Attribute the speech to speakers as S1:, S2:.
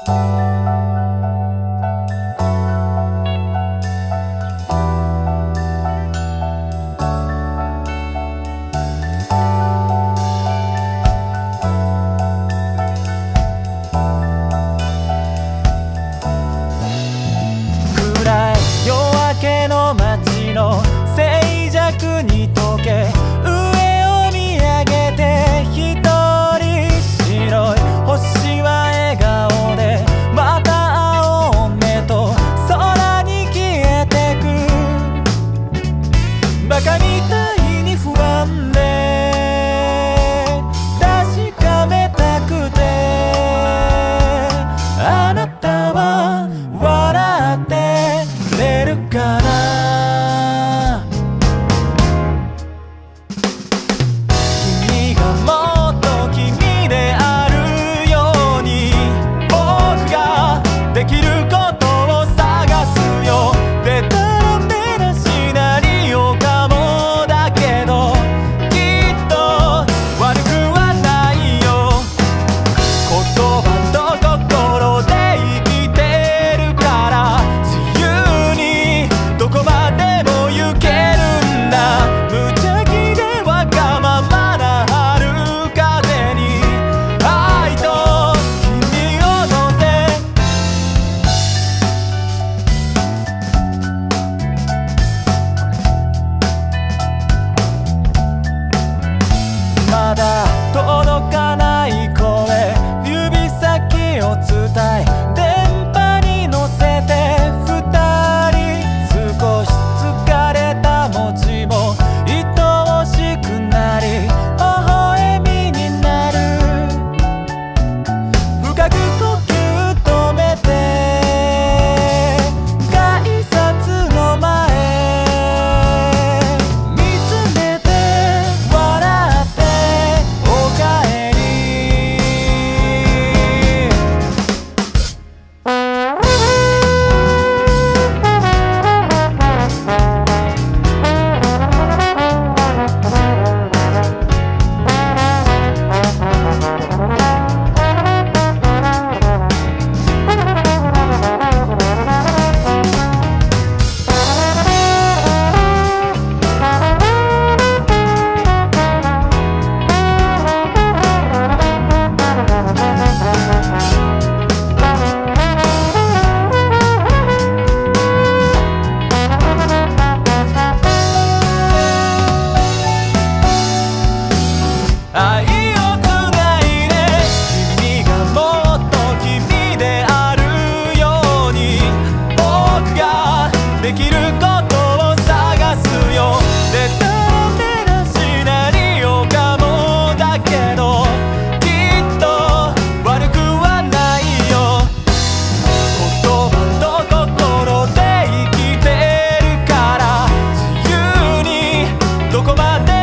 S1: 街の静寂に溶け、上を見上げて一人白い星は笑顔でまた会おうねと空に消えてく。バカみたいに不安で確かめたくて、あなたは笑ってくれるかな。できることを探すよ。でたらめなシナリオかもだけど、きっと悪くはないよ。言葉と心で生きてるから、自由にどこまでも行けるんだ。無邪気でわがままな春風に愛と君を乗せ、まだ届かない声、指先を伝え電波に乗せて二人、少し疲れた文字も愛おしくなり微笑みになる。深く呼吸止めて改札の前見つめて笑っておかえり。愛をつないで、君がもっと君であるように、僕ができることを探すよ。でたらめなシナリオかもだけど、きっと悪くはないよ。言葉と心で生きてるから、自由にどこまで